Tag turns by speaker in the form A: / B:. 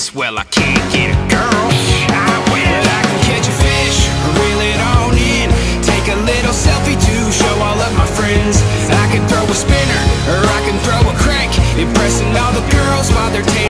A: guess, well, I can't get a girl. I will. But I can catch a fish, reel it on in, take a little selfie to show all of my friends.